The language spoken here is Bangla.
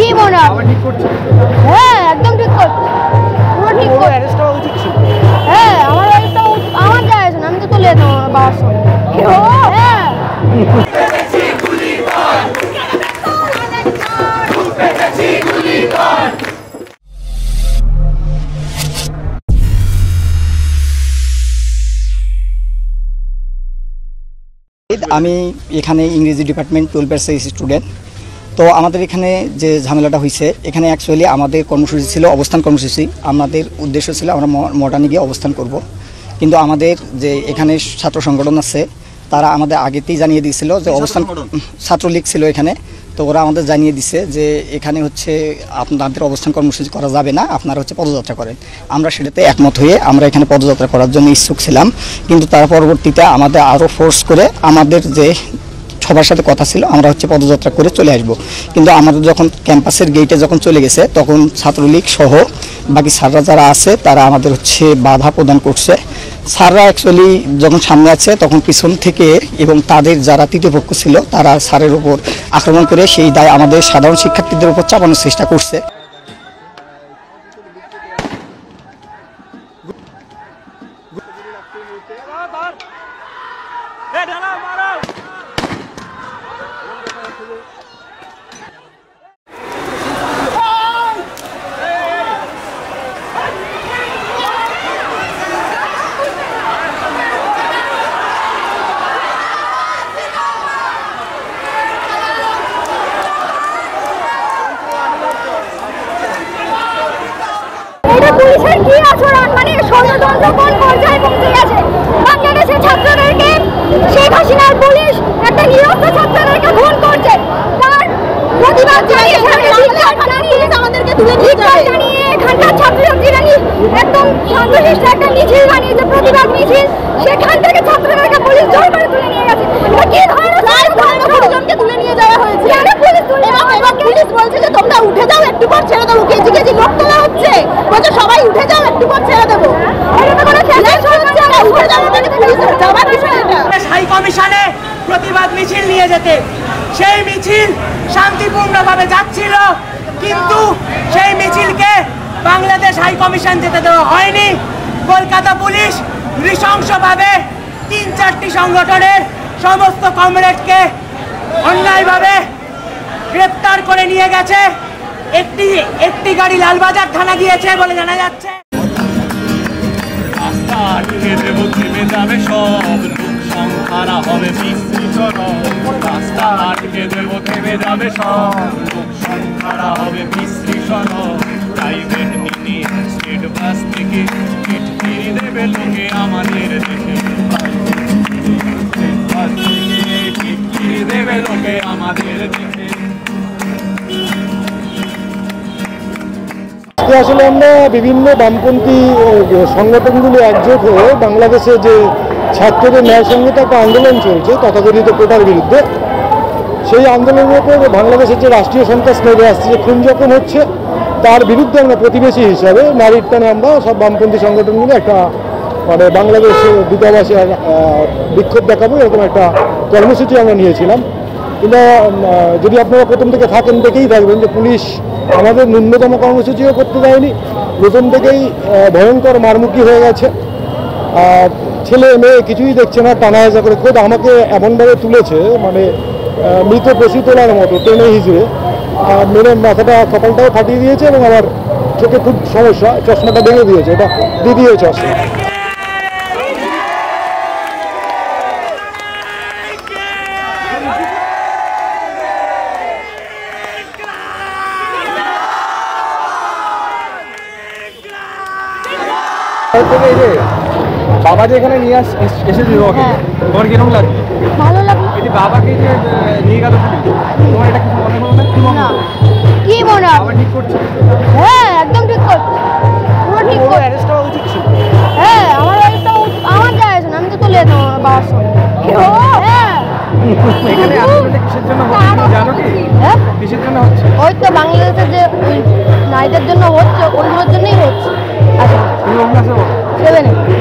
কি মনে হয় আবার ঠিক করছে? হ্যাঁ, একদম ঠিক করছে, পুরো ঠিক করছে। অ্যারেস্ট হওয়া উচিত ছিল। হ্যাঁ, আমার অ্যারেস্টটা আমার যায় আছে না, আমি তো চলে যেতাম আমার বাবার সঙ্গে। হ্যাঁ, আমি এখানে ইংরেজি ডিপার্টমেন্ট 12 স্টুডেন্ট। তো আমাদের এখানে যে ঝামেলাটা হয়েছে, এখানে অ্যাকচুয়ালি আমাদের কর্মসূচি ছিল অবস্থান কর্মসূচি। আমাদের উদ্দেশ্য ছিল আমরা মডার্নে গিয়ে অবস্থান করব, কিন্তু আমাদের যে এখানে ছাত্র সংগঠন আছে তারা আমাদের আগেতেই জানিয়ে দিয়েছিল যে অবস্থান, ছাত্রলীগ ছিল এখানে। তো ওরা আমাদের জানিয়ে দিছে যে এখানে হচ্ছে আপনাদের অবস্থান কর্মসূচি করা যাবে না, আপনারা হচ্ছে পদযাত্রা করেন। আমরা সেটাতে একমত হয়ে আমরা এখানে পদযাত্রা করার জন্য ইচ্ছুক ছিলাম, কিন্তু তার পরবর্তীতে আমাদের আরও ফোর্স করে আমাদের যে সবার সাথে কথা ছিল আমরা হচ্ছে পদযাত্রা করে চলে আসব। কিন্তু আমাদের যখন ক্যাম্পাসের গেটে যখন চলে গেছে তখন ছাত্রলীগ সহ বাকি স্যাররা যারা আছে তারা আমাদের হচ্ছে বাধা প্রদান করছে। স্যাররা অ্যাকচুয়ালি যখন সামনে আছে তখন পিছন থেকে এবং তাদের যারা তৃতীয় পক্ষ ছিল তারা স্যারের উপর আক্রমণ করে সেই দায় আমাদের সাধারণ শিক্ষার্থীদের উপর চাপানোর চেষ্টা করছে। পুলিশের কি আচরণ, মানে ষড়যন্ত্র কোন পর্যায়ে পৌঁছে গেছে। বাংলাদেশের ছাত্রদেরকে শেখ হাসিনার পুলিশ একটা নিরস্ত্র ছাত্রদেরকে খুন করছে, তার প্রতিবাদ জানিয়ে আমাদেরকে তুলে জানিয়ে এখানকার ছাত্রছাত্রীরা একদম শান্তশিষ্ট একটা মিছিল বানিয়েছে, প্রতিবাদ মিছিল। সেখান থেকে ছাত্রদেরকে পুলিশ জোর করে তুলে নিয়ে গেছে। কি ধরনের তুলে নিয়ে যাওয়া হয়েছে? পুলিশ বলছে যে তোমরা উঠে যাও, একটু পর ছেড়ে দেবো। কেজি কেজি লোক তোলা হচ্ছে, বলছে সবাই উঠে যাও, একটু পর ছেড়ে দেবো। হাই কমিশনে প্রতিবাদ মিছিল নিয়ে যেতে, সেই মিছিল শান্তিপূর্ণভাবে যাচ্ছিল, কিন্তু সেই মিছিলকে বাংলাদেশ হাই কমিশন যেতে দেওয়া হয়নি। কলকাতা পুলিশ নৃশংসভাবে 3-4টি সংগঠনের সমস্ত কমরেডকে অন্যায়ভাবে গ্রেপ্তার করে নিয়ে গেছে। একটি গাড়ি লালবাজার থানা গিয়েছে বলে জানা যাচ্ছে। রাস্তা আটকে দেব, থেমে যাবে সব, লোক সংখ্যারা হবে বিস্তৃত। রাস্তা আটকে দেব, থেমে যাবে সব, লোক সংখ্যারা হবে বিস্তৃত। প্রাইভেট মিনি স্টেট বাস থেকে টিকিট ফিরে দেবে লোকে আমাদের দেশে। টিকিট ফিরে দেবে লোকে আমাদের দেশে। আসলে আমরা বিভিন্ন বামপন্থী সংগঠনগুলো একজোট হয়ে বাংলাদেশে যে ছাত্রদের ন্যায়সঙ্গত একটা আন্দোলন চলছে তথাকথিত কোটার বিরুদ্ধে, সেই আন্দোলনের উপর বাংলাদেশের যে রাষ্ট্রীয় সন্ত্রাস নেমে আসছে, যে খুন যখন হচ্ছে তার বিরুদ্ধে আমরা প্রতিবেশী হিসাবে নারীর টানে আমরা সব বামপন্থী সংগঠনগুলো একটা মানে বাংলাদেশ দূতাবাসে বিক্ষোভ দেখাবো এরকম একটা কর্মসূচি আমরা নিয়েছিলাম। কিন্তু যদি আপনারা প্রথম থেকে থাকেন দেখেই থাকবেন যে পুলিশ আমাদের ন্যূনতম কর্মসূচিও করতে দেয়নি, প্রথম থেকেই ভয়ঙ্কর মারমুখী হয়ে গেছে। ছেলে মেয়ে কিছুই দেখছে না, টানা হেজা করে খোদ আমাকে এমনভাবে তুলেছে মানে মৃত পশু তোলার মতো টেনে হিজড়ে মেরে মাথাটা কপালটাও ফাটিয়ে দিয়েছে এবং আমার চোখে খুব সমস্যা, চশমাটা ভেঙে দিয়েছে, এটা দ্বিতীয় চশমা। বাবা যে এখানে নিয়ে এসেছিল ওকে, তোমার কিরকম লাগছে? ভালো লাগলো। এই যে বাবাকে যে নিয়ে গেল, তোমার এটা কিছু মনে হলো না? কি মনে হয় আবার ঠিক করছে? হ্যাঁ, একদম ঠিক করছে, পুরো ঠিক করছে। অ্যারেস্ট হওয়া উচিত ছিল। হ্যাঁ, আমার অ্যারেস্টটা আমার যায় আছে না, আমি তো চলে যেতাম আমার বাবার সঙ্গে। হ্যাঁ, এখানে আন্দোলনটা কিসের জন্য হচ্ছে জানো কি? হ্যাঁ, কিসের জন্য হচ্ছে? ওই তো বাংলাদেশের যে নারীদের জন্য হচ্ছে, ওইগুলোর জন্যই হচ্ছে। আচ্ছা, তুমি কোন ক্লাসে পড়ো? 7-এ।